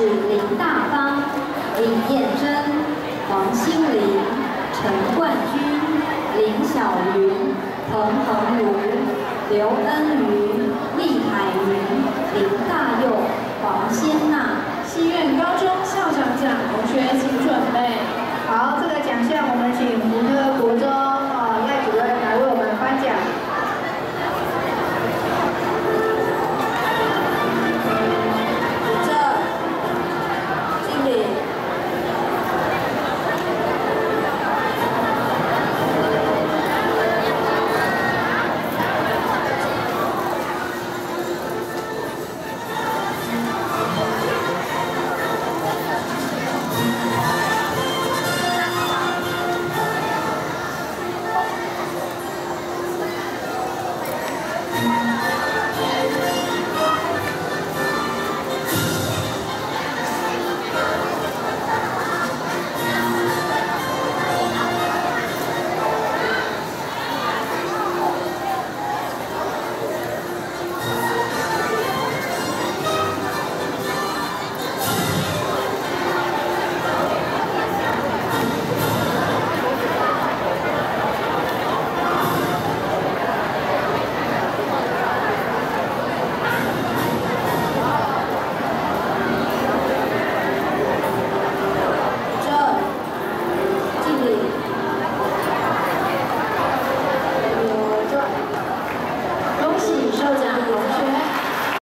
林大方、李燕珍、黄心玲、陈冠军、林小云、彭恒如、刘恩瑜、厉海云、林大佑、黄仙娜。 西苑高中校长奖同学请准备。好，这个奖项我们请福特国中。